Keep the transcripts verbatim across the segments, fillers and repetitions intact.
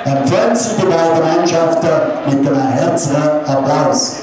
Empfehlen Sie die beiden Mannschaften mit einem herzlichen Applaus.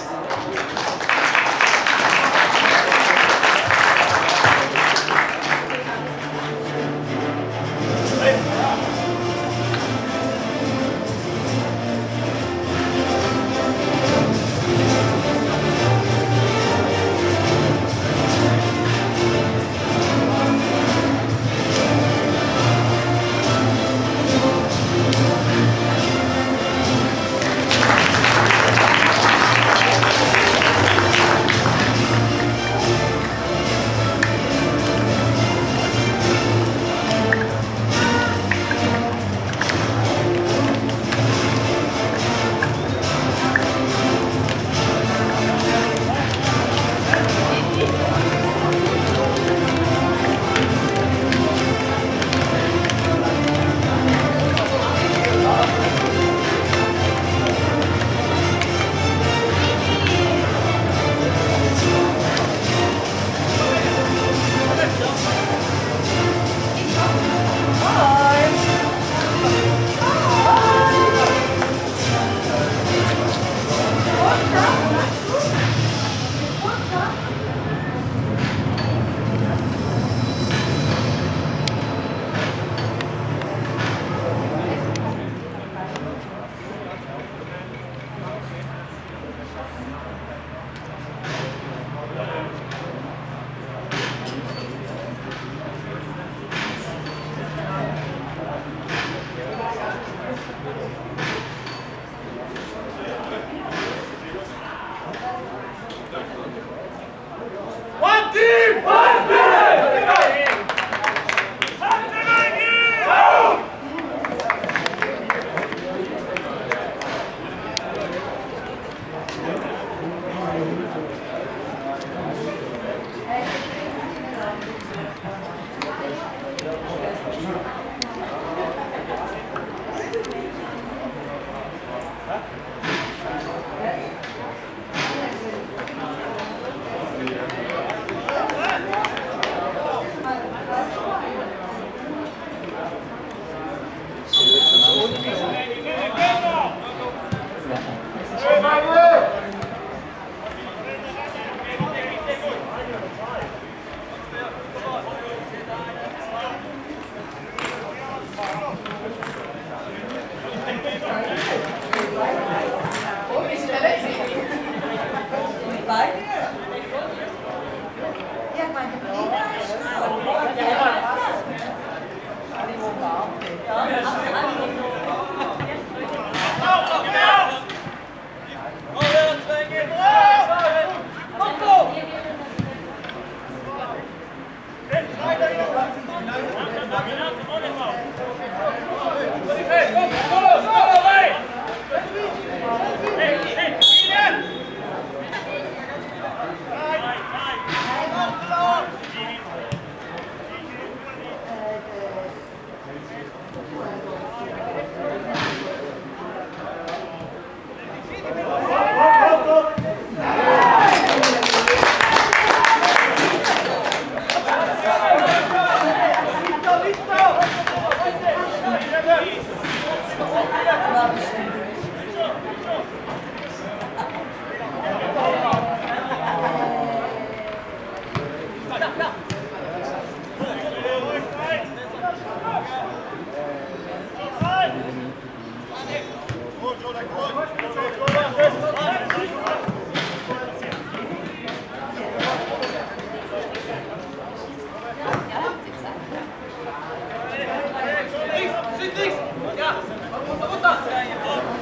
Ja,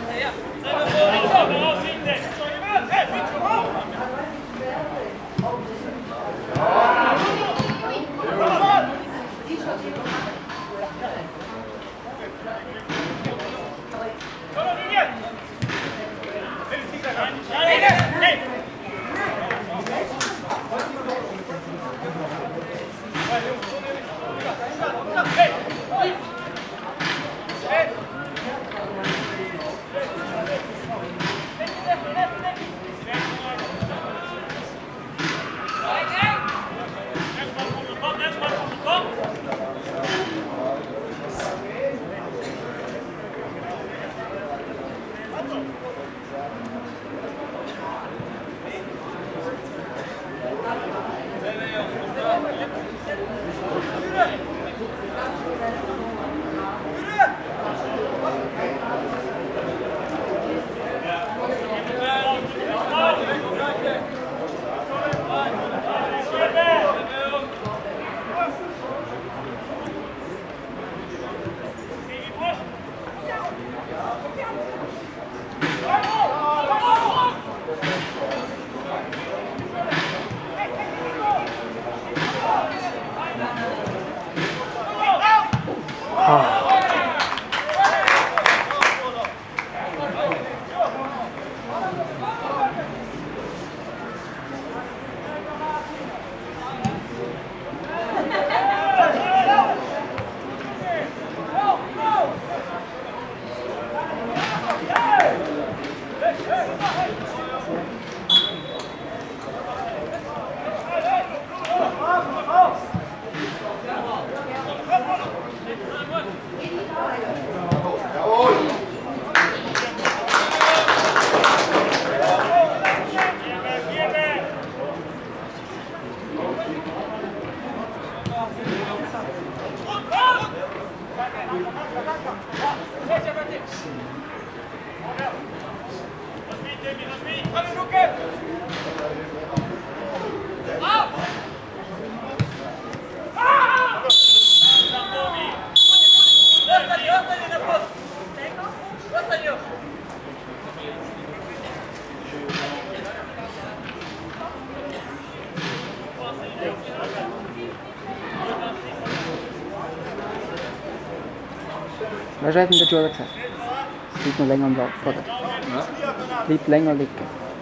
Wer hat denn der Joel gesagt? Bleibt noch länger am Lauf, oder? Ja. Bleibt länger liegen.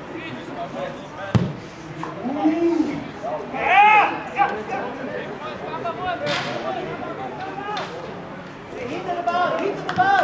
Hinter der Ball, hinter der Ball!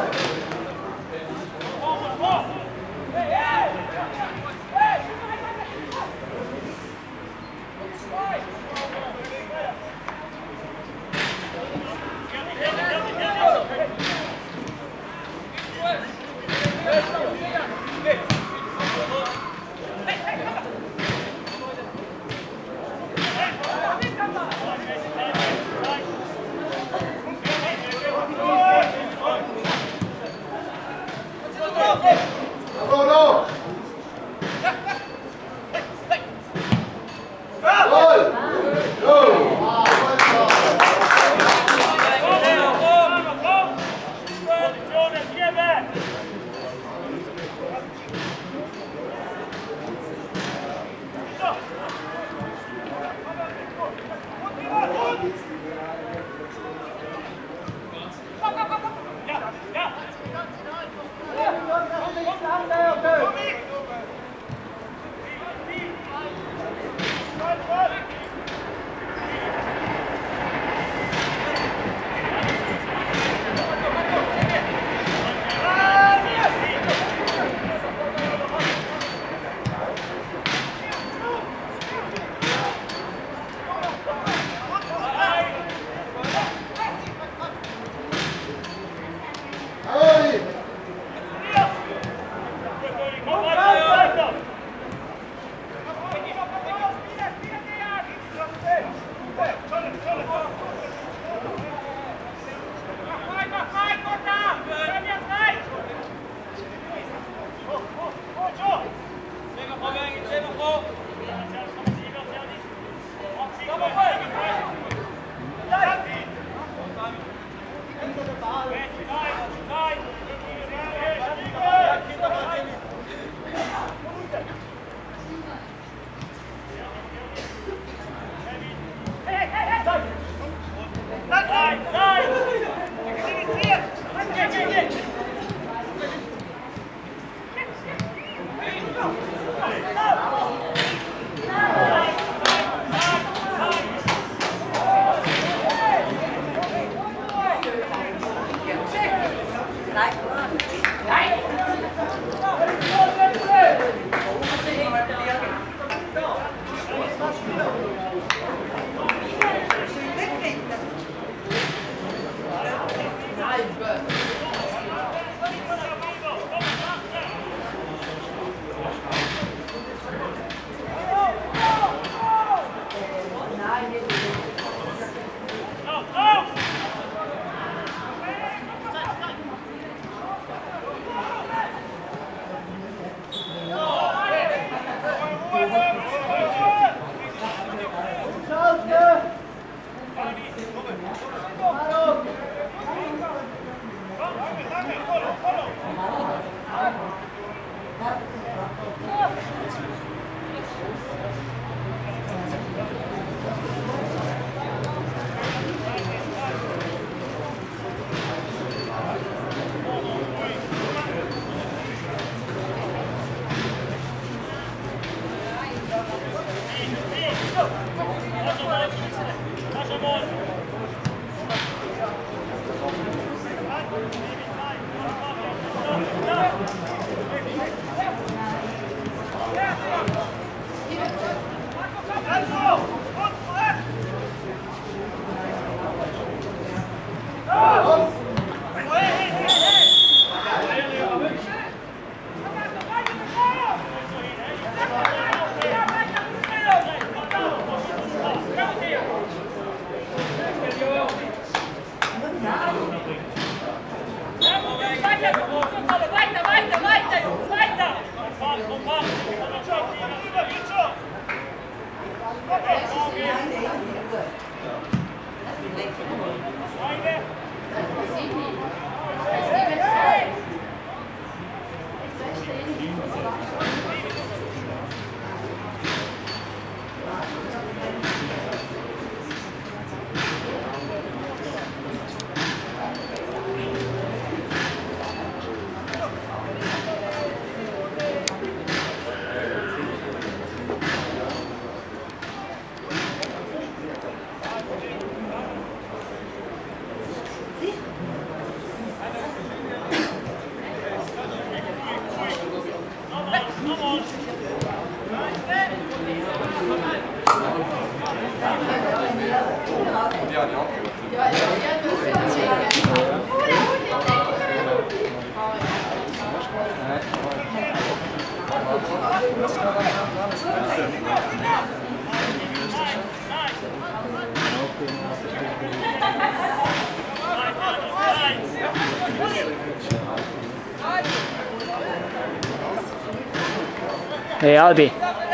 Hey Albi.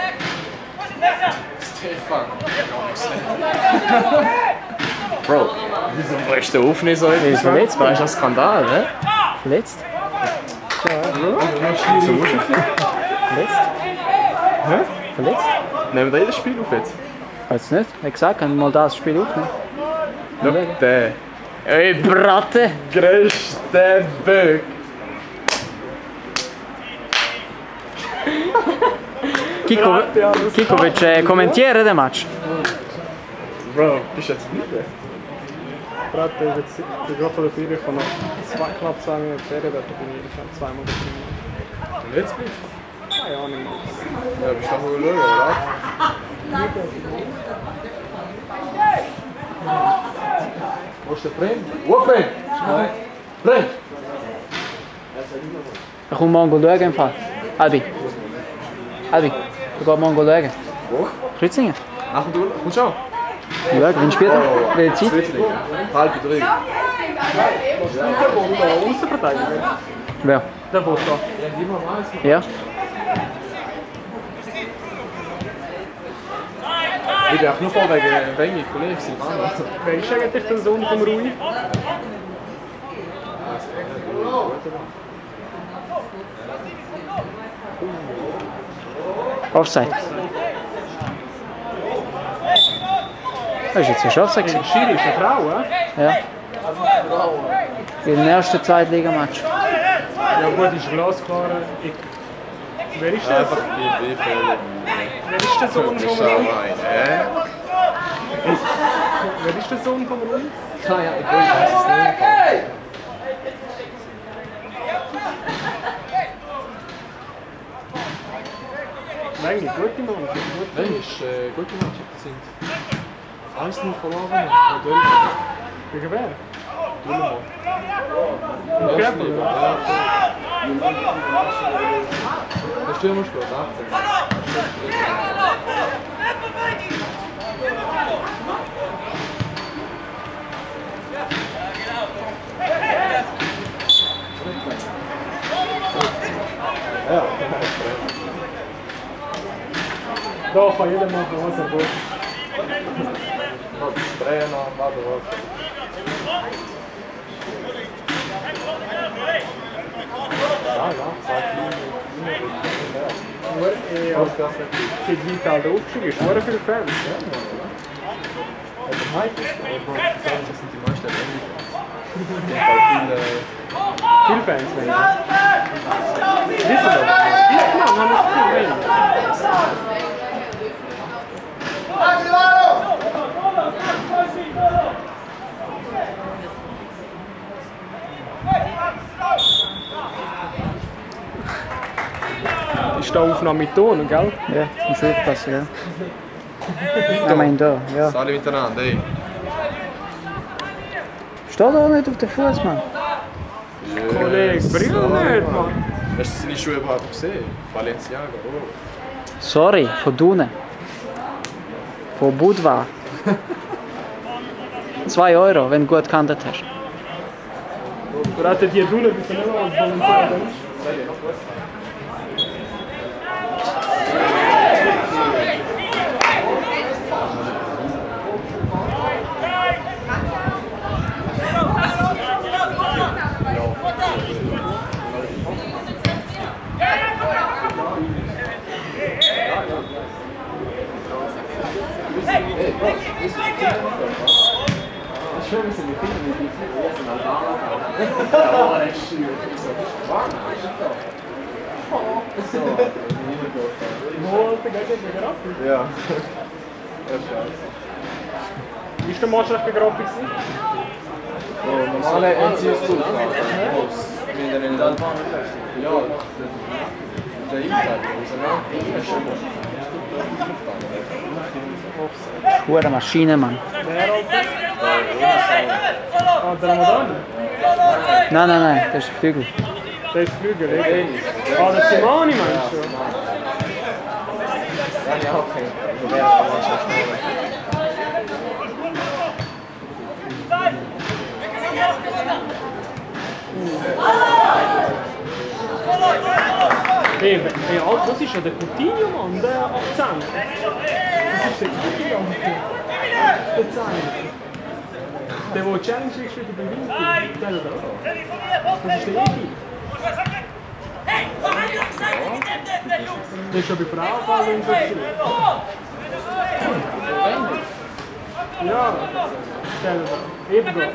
Stefan. Bro, wieso brichst du auf nicht so etwas? Er ist verletzt, Das ist ein Skandal, ne? Verletzt? So musst du Verletzt? Hä? Verletzt? Nehmen wir jedes Spiel auf jetzt? Weiß nicht. Ich habe gesagt, können wir mal das Spiel aufnehmen. Schau, der Ey, Bratte! größte Böck. Kiko, Kiko, willst du äh, kommentieren den Match? Bro, bist du jetzt müde? Gerade jetzt gerade vor der Feier, ich habe noch zwei, knapp zwei Minuten Ferien, dort bin ich schon zweimal gekommen. Und jetzt bist du? Keine Ahnung. Ja, bist du doch mal schauen, oder? Wo ist der Freund? Wo Freund? Freund! Ich komme morgen schauen im Fall. Albi. Albi, du gehst morgen schauen. Wo? Kreuzigen. Ach, du kommst schon? Ja, wenn spielt er? Welche Zeit? Zwitzling. Halb drei. Außenverteidiger? Wer? Der Boot da. Ja? Ich bin auch nur vor wegen Wengi, Kollege. Wer ist eigentlich der Sohn von Rui? Offside. Das ist jetzt ein Offside. Der Schiri ist eine Frau, hä? Ja. In der ersten Zweitligamatch. Ja gut, ist glasklar. Ich... Wer ist der? Einfach die B-Fälle. Wer ist der Sohn von Rui? Hä? Wer ist der Sohn von Rui? Keine Ahnung, ich weiß es nicht. Nein, gute Mannschaft. Nein, ist äh, gute Mannschaft sind. eins null verloren. Ja, Dölmer. Gegen wer? Dullemol. Und Gräber, Ja, oder? der Stürmer spielt achtzehn. Ja, Da kann jeder machen, was er will. Trainer, warte, warte. Ja, ja, zwei Nur, äh, als für die Teil der Aufstieg ist, nur viele Fans. Also Mike ist, das sind die meisten Wengi-Fans. Die haben viele... Viele Fans, wenn ich. Wissen wir? Ja, genau, man ist viel wenig. Ist da Aufnahme mit Ton, gell? Ja, musst du aufpassen, ja. Ich meine da, ja. Alle miteinander, ey. Steh da nicht auf den Fuß, Mann. Kollege, Brille nicht, Mann. Hast du seine Schuhe überhaupt gesehen? Balenciaga, oh. Sorry, von Dune. Von Budva. zwei Euro, wenn du gut gehandelt hast. Gerade die Dune, die sind immer als Balenciaga. Ja. Wie ist der Match echt Grafik? Normale N C S-Zug. Ja, der Impfteil, Hure Maschine, Mann. Ah, der Ramadan? Nein, nein, nein, das ist der Flügel. Der ist Flügel, ey. Ah, der Simani meinst du? ja, okay. Der kann man schon schnell. Hey, hey, Alter, das ist ja der Coutinho, Mann, der Akzent. Das ist der Coutinho, der Zehner. Der, der Challenge ist wieder bei Winkel. Der da. Das ist der Edi. Der ist schon bei Frauenball in so. Ja, der da. Eben da.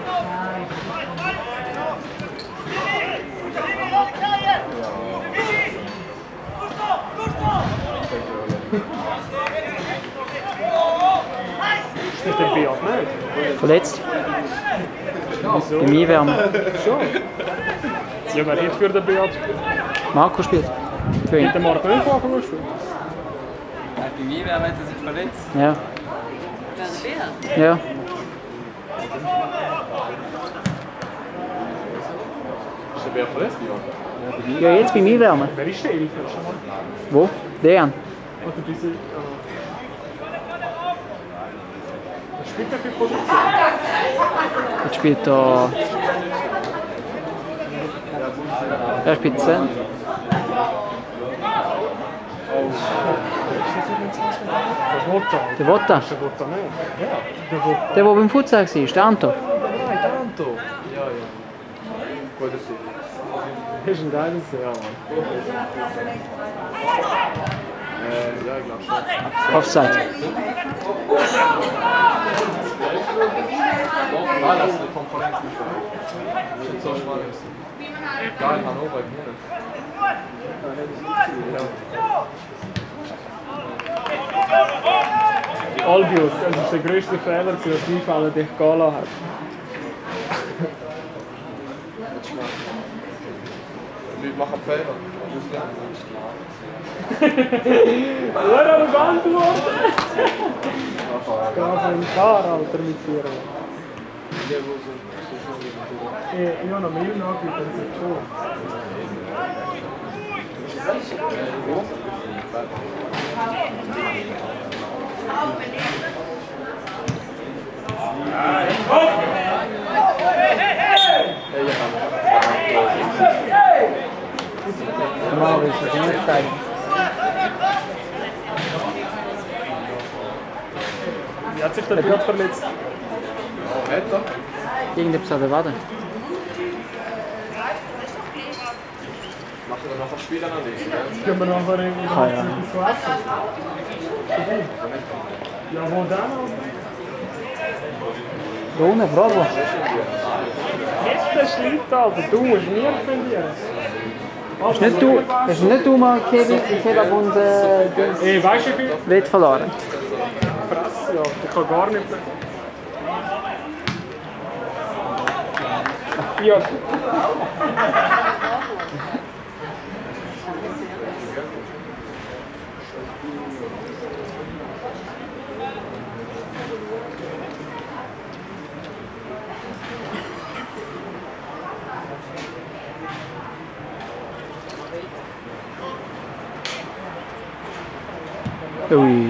Ist das der Beat nicht? Verletzt. Wieso? Bei mir wärmer. Schon. Ja, wer hat für den Beat? Marco spielt. Für ihn. Hat der Marco nicht von Anfang an gespielt? Bei mir wäre er sich verletzt. Ja. Wer der? Ja. Ist der Bär verletzt, ja? Ja, jetzt bei mir wärmer. Wer ist der Elf? Wo? Dejan. Oder diese. Was spielt der für Position? Jetzt spielt er. Er spielt zehn. Der Wota. Der Wota. Der Wota nicht. Der Wota. Der, der beim Futsal war, der Anto. Nein, der Anto. Ja, ja. Guter Typ. Das ist ein geiles Jahr, Mann. Äh, ja, ich glaube schon. Offside. Doch, war das eine Konferenz nicht. Das ist so spannend. Ja, in Hannover, ich wohne. Albius, das ist der grösste Fehler, dass Einfallen dich gehen lassen hat. Die Leute machen Fehler. Wer hat geantwortet? Ich habe einen Car, Alter, mit dir. Ich habe noch mehr nachgeguckt, das ist schon. Maurice ist nicht frei. Wie hat sich der Beat verletzt? Oh, hat er? Irgendetwas an der Wade. Macht er dann nachher Spielanalyse, gell? Können wir nachher irgendwie Ah, ja. etwas zu essen? Ja, wo dann? Da unten, bravo. Jetzt der Schlitt, Alter, du musst mir verlieren. Das ist nicht du, das ist nicht du mal Kevin, Kevin und äh, Dings. Ey, weißt du wie viel? Wett verloren. Fresse, ja, ich kann gar nicht mehr. Ja. Ui.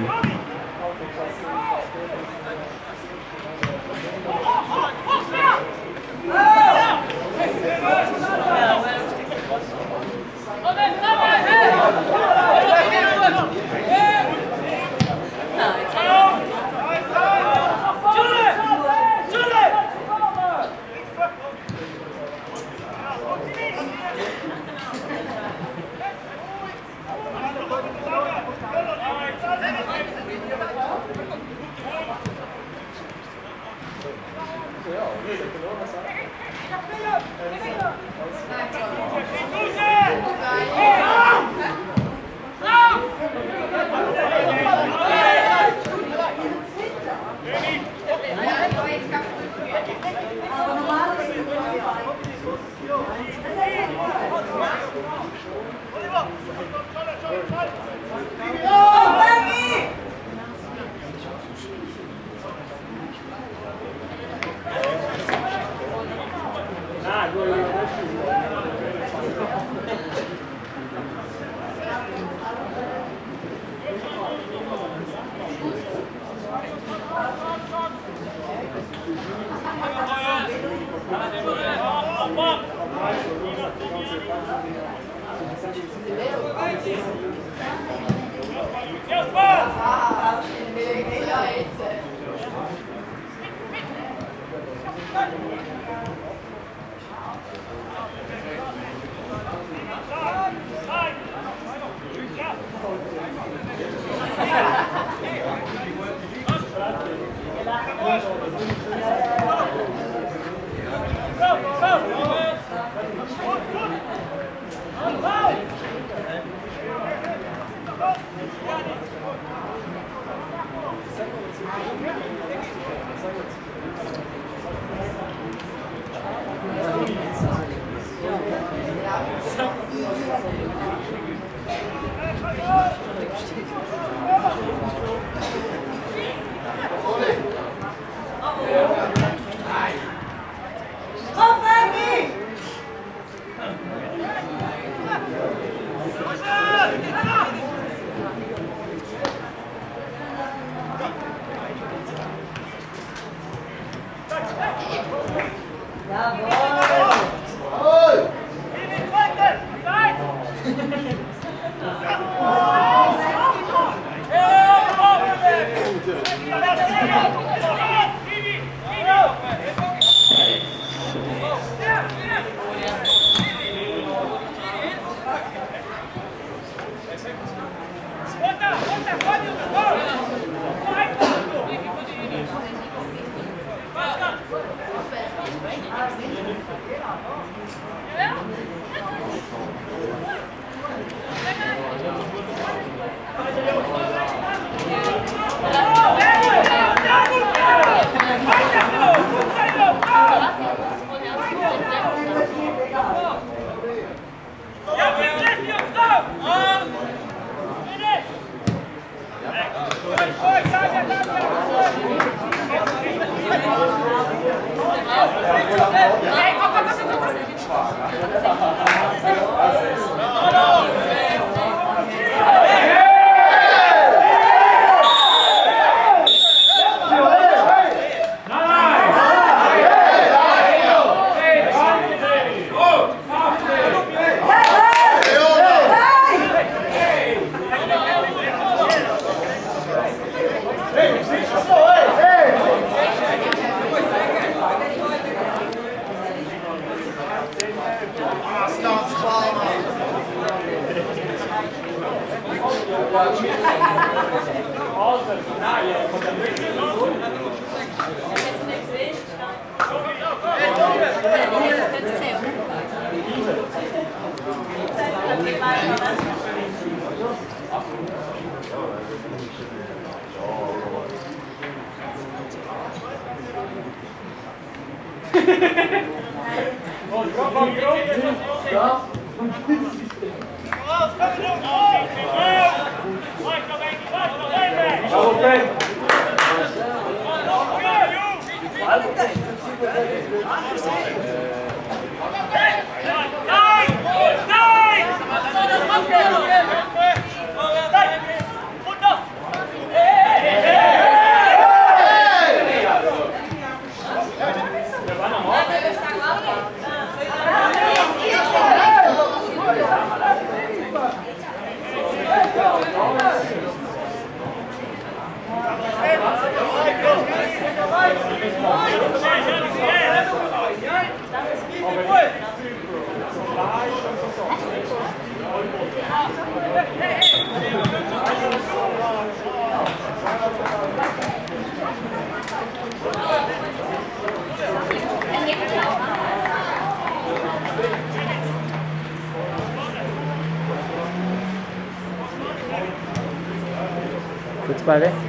Geht's beide? Ja,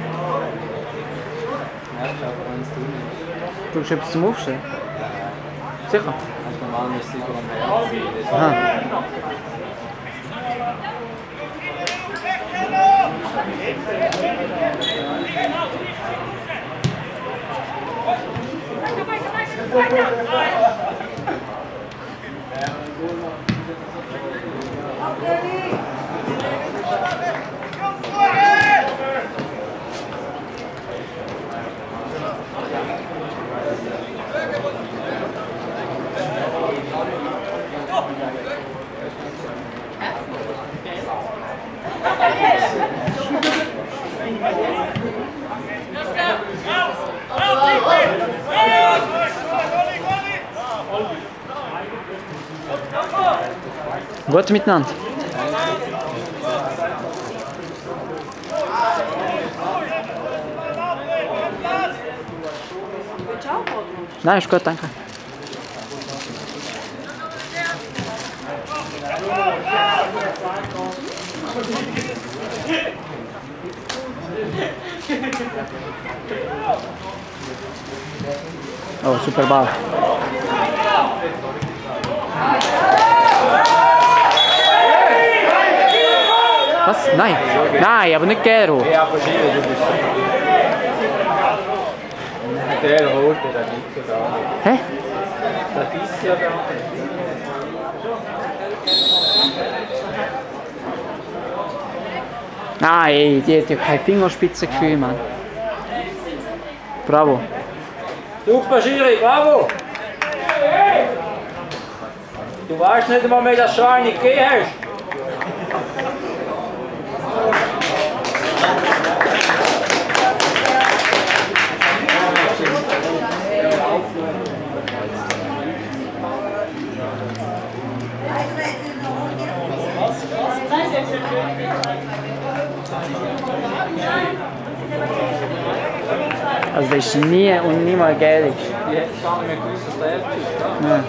ich glaube, eins tun nicht. Du hast etwas zum Aufstehen? Sicher? Also normal ist sicher am Herzen. Aha. Gut miteinander. Nein, ist gut, danke. Oh, super Ball. Nein, nein, aber nicht Gero. Ja, aber Schiri, du bist der rote, der gibt es auch. Hä? Das ist ja da. Nein, ey, die hat ja kein Fingerspitzengefühl, Mann. Bravo. Super, Schiri, bravo! Du weißt nicht einmal mehr, dass du eine gegeben hast. Also das ist nie und niemals gelb. Die hätte es gar nicht mehr gewusst, dass der Erb ist. Nein.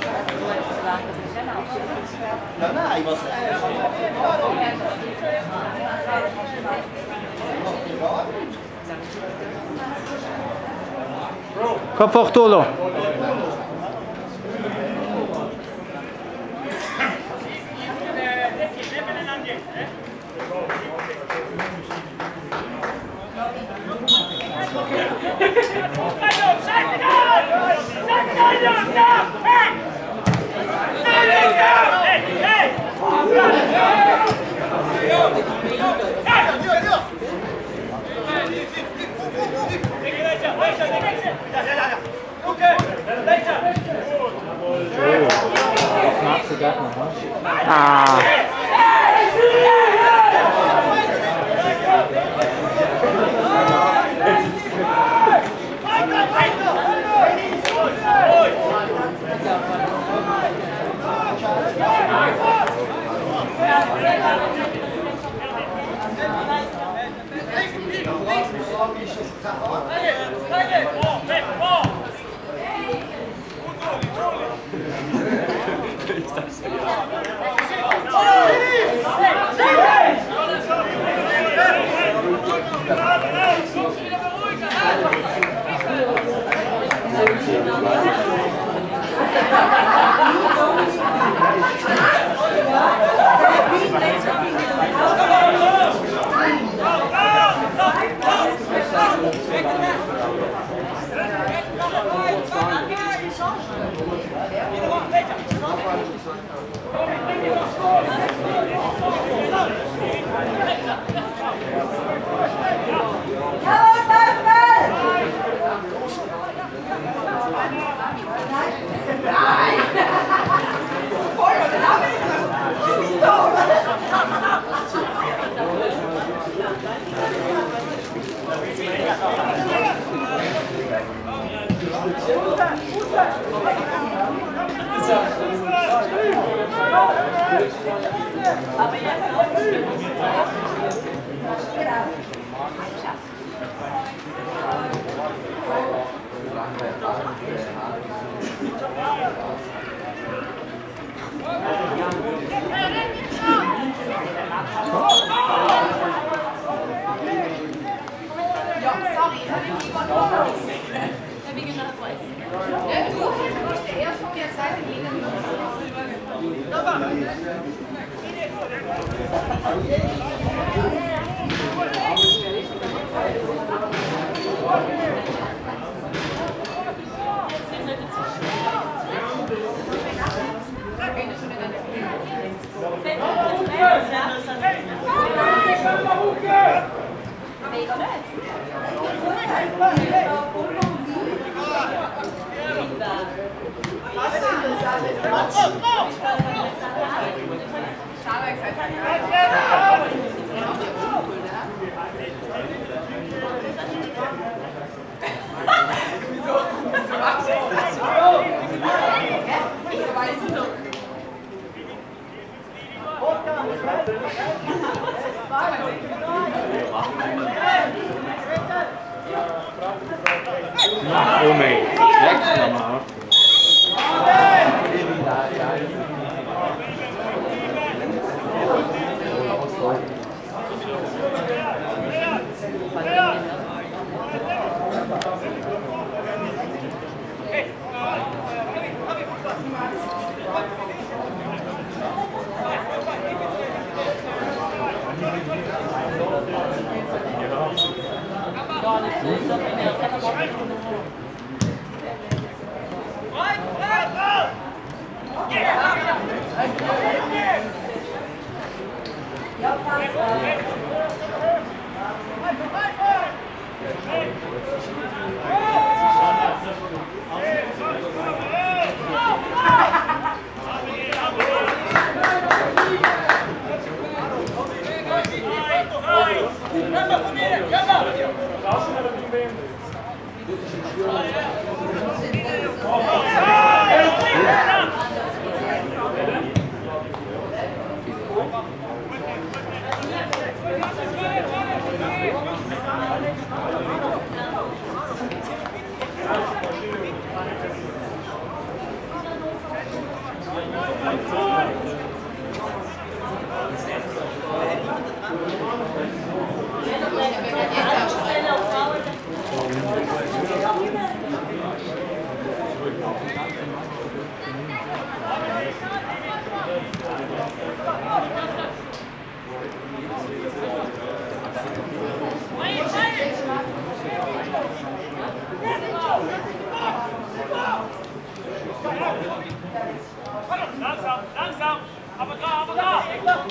Komm, Fortolo! Ah. Oh mate, next nummer. Hey! Langsam, langsam, aber da, aber da!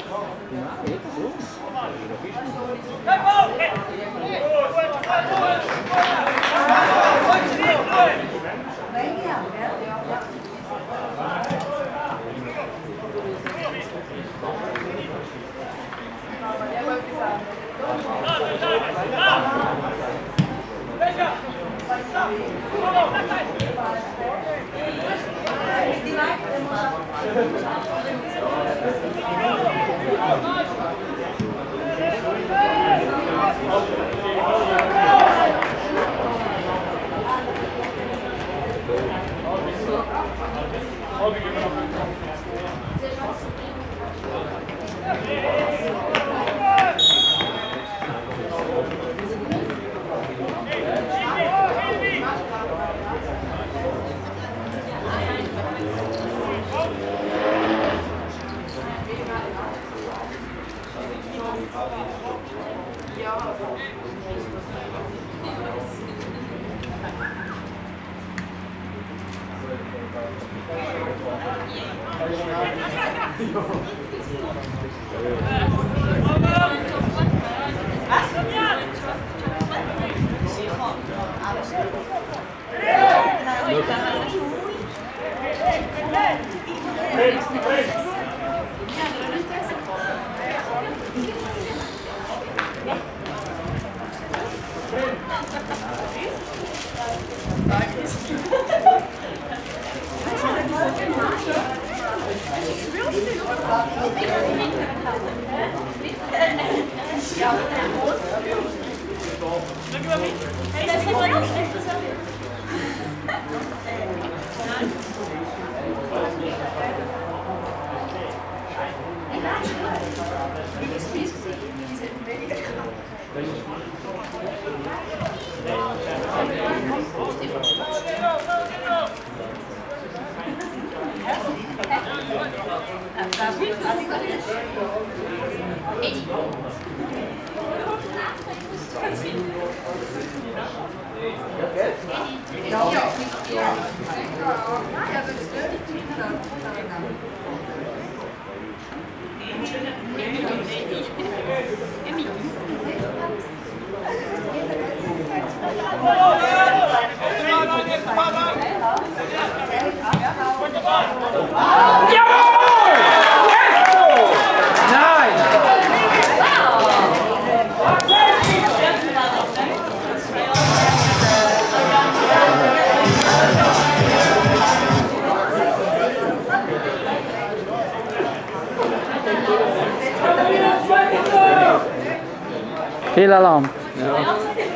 Fehlalarm. Ja.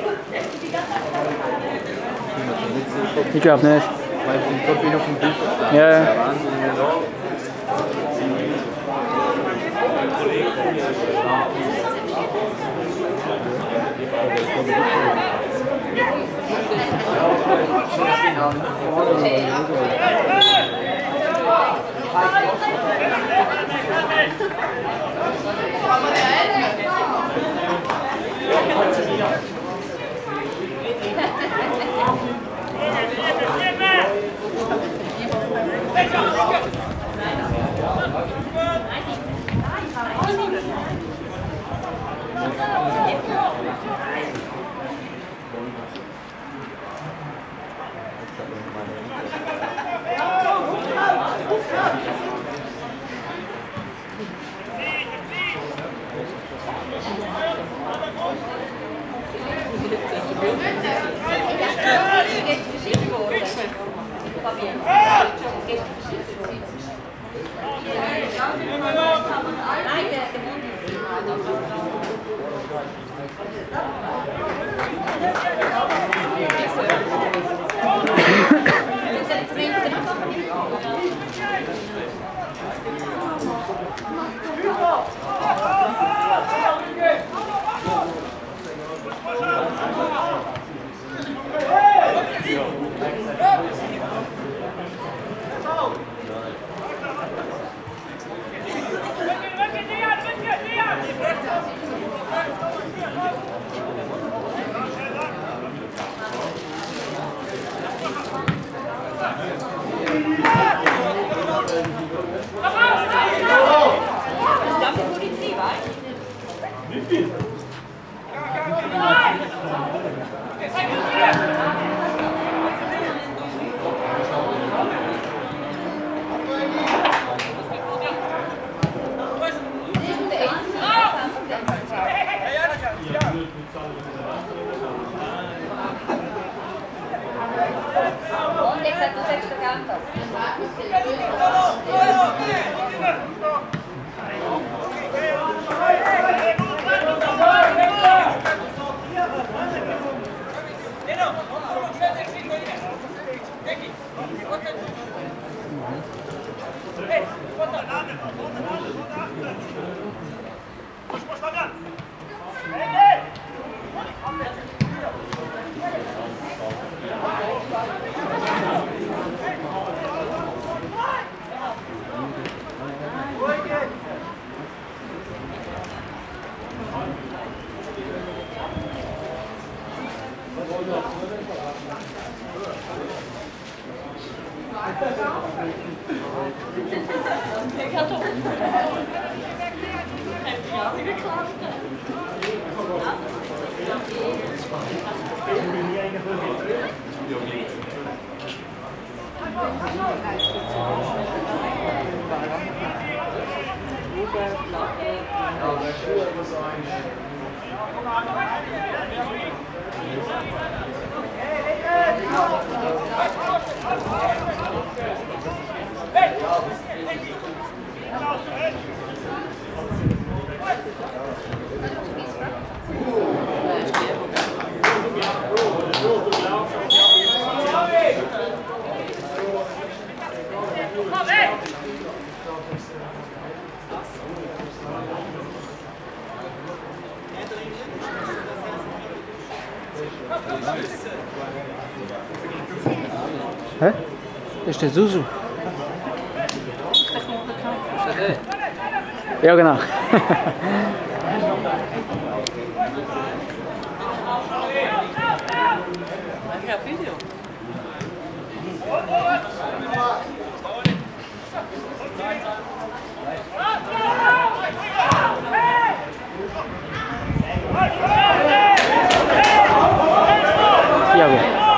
Ich glaube nicht. Weil ich bin gerade wieder auf dem Bild gestanden. Ja. Das ist ja Wahnsinn. Hä? Das ist der Susu. Ja, genau. Thiago.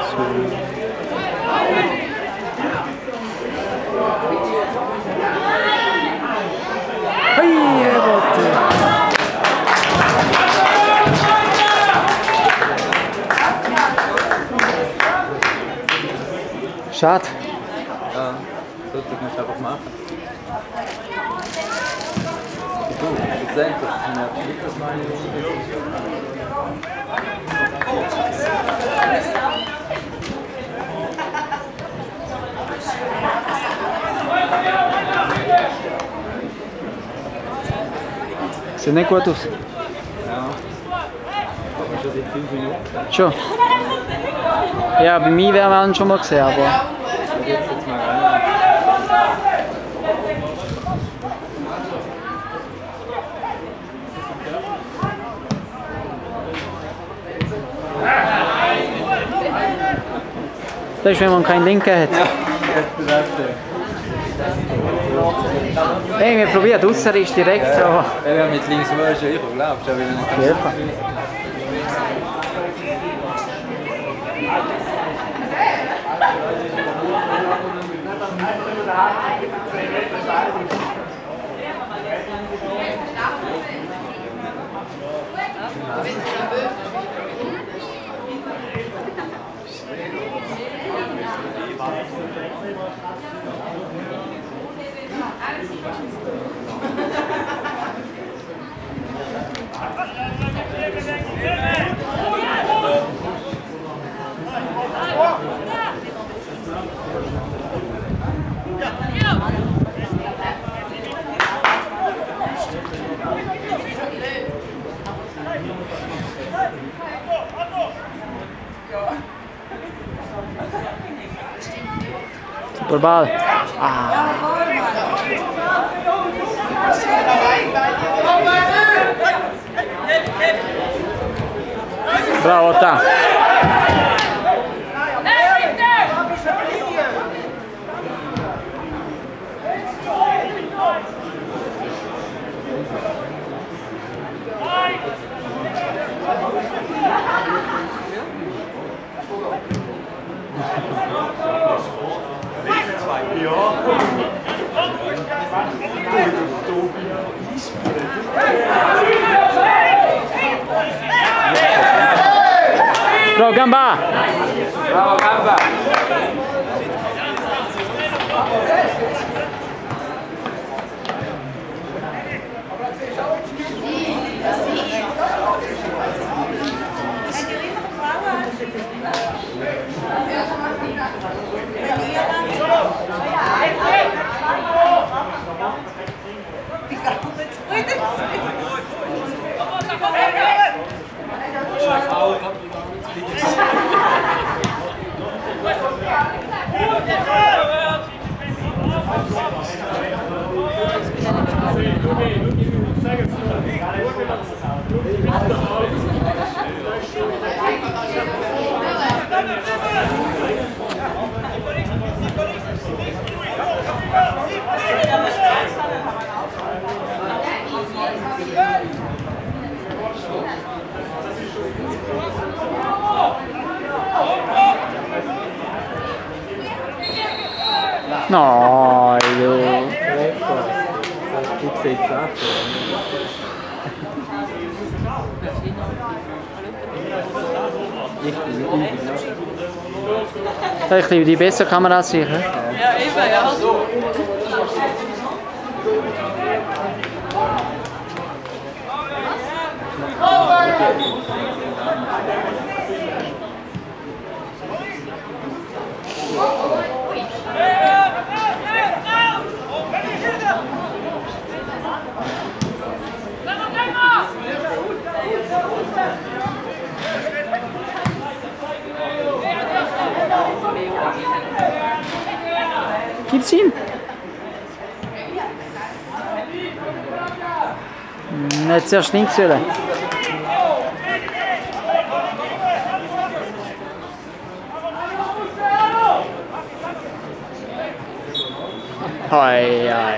Schade. Ja, sollte ich nicht einfach machen. Du, schlussendlich, ich habe nicht das meine Sieht nicht gut aus. Ja. Aber schon seit fünf Minuten. Schon. Ja, bei mir wäre man schon mal gesehen, aber. Jetzt jetzt mal rein. Das ist, wenn man keinen Linken hat. Ja, jetzt bewertet. Hey, wir probieren, Ausser ist direkt so. Ja, wenn wir mit links wollen, schon ich glaubst, aber wenn Auf jeden Fall. Super Ball. Ah. Bravo Otta. Bravo Gamba! Bravo Gamba! No, io... Ecco, tu sei stato. Soll ich lieber die bessere Kamera sichern? Ja, eben, ja. Gib's ihn! Nicht sehr schnell sollen. Hoi, hoi.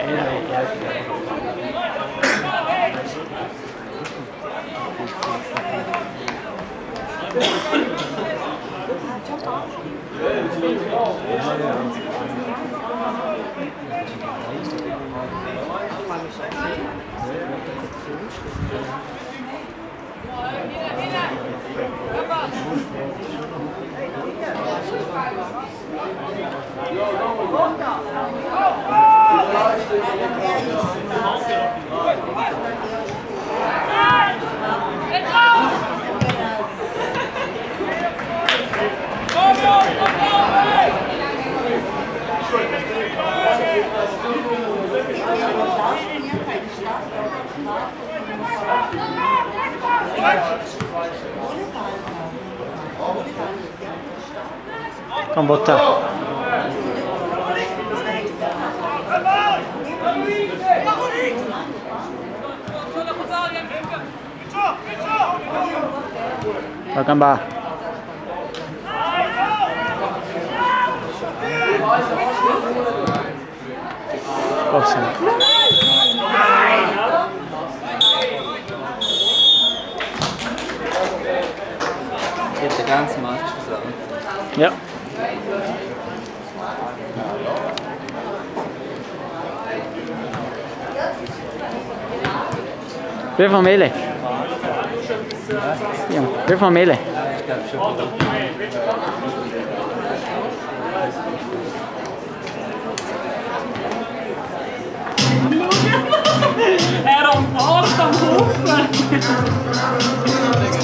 Con botta. Va Gamba. Offside. Jetzt der ganze Match zusammen. Ja. Wie viel Mehle? Ja, wie viel Mehle? Ich glaube schon. Er am Bord am Hofen!